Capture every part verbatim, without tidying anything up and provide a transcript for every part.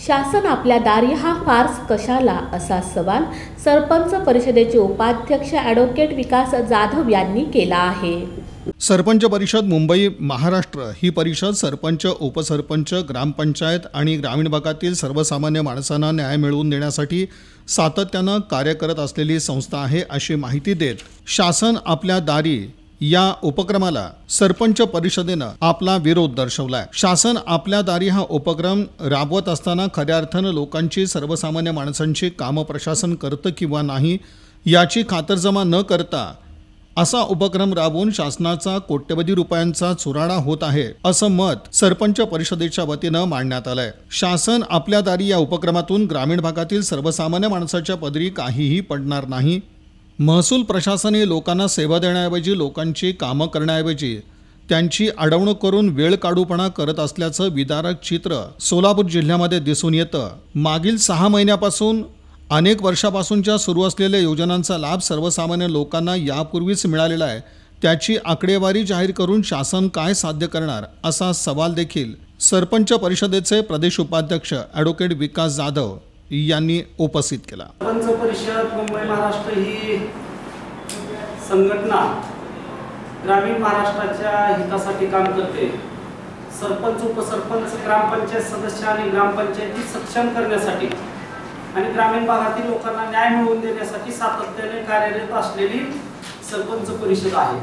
शासन आपल्या दारी हा फार्स कशाला असा सवाल सरपंच परिषदेचे उपाध्यक्ष ॲडव्होकेट विकास जाधव यांनी केला आहे। सरपंच परिषद मुंबई महाराष्ट्र ही परिषद सरपंच, उपसरपंच, ग्रामपंचायत आणि ग्रामीण भागातील सर्वसामान्य माणसांना न्याय मिळवून देण्यासाठी सातत्यानं कार्य करत असलेली संस्था आहे अशी माहिती देत शासन आपल्या दारी या उपक्रमाला सरपंच परिषदेनं आपला विरोध दर्शवलाय। शासन आपल्या दारी हा उपक्रम राबवत असताना खऱ्या अर्थानं लोकांची, सर्वसामान्य माणसांची कामं प्रशासन करतं किंवा नाही याची खातरजमा न करता असा उपक्रम राबवून शासनाचा कोट्यवधी रुपयांचा चुराडा होत आहे असं मत सरपंच परिषदेच्या वतीनं मांडण्यात आलंय। शासन आपल्या दारी या उपक्रमातून ग्रामीण भागातील सर्वसामान्य माणसाच्या पदरी काहीही पडणार नाही। महसूल प्रशासन हे लोकांना सेवा देण्याऐवजी, लोकांची कामं करण्याऐवजी त्यांची अडवणूक करून वेळ काढूपणा करत असल्याचं विदारक चित्र सोलापूर जिल्ह्यामध्ये दिसून येतं। मागील सहा महिन्यापासून अनेक वर्षापासूनच्या सुरू असलेल्या योजनांचा लाभ सर्वसामान्य लोकांना यापूर्वीच मिळालेला आहे। त्याची आकडेवारी जाहीर करून शासन काय साध्य करणार असा सवाल देखील सरपंच परिषदेचे प्रदेश उपाध्यक्ष ॲडव्होकेट विकास जाधव यांनी उपस्थित केला। सरपंच परिषद मुंबई महाराष्ट्र ही संघटना ग्रामीण महाराष्ट्राच्या हितासाठी काम करते। सरपंच, उपसरपंच, ग्रामपंचायत सदस्य आणि ग्रामपंचायती सक्षम करण्यासाठी आणि ग्रामीण भागातील लोकांना न्याय मिळवून देण्यासाठी सातत्याने कार्यरत असलेली सरपंच परिषद आहे।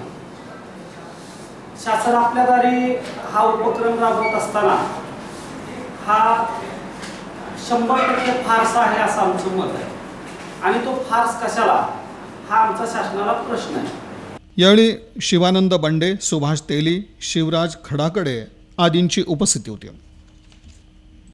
शासन आपल्या दारी हा उपक्रम राबवत असताना हा शंभर टक्के फार्स आहे असं आमचं मत आहे आणि तो फार्स कशाला हा आमचा शासनाला प्रश्न आहे। यावेळी शिवानंद बंडे, सुभाष तेली, शिवराज खडाकडे आदींची उपस्थिती होती।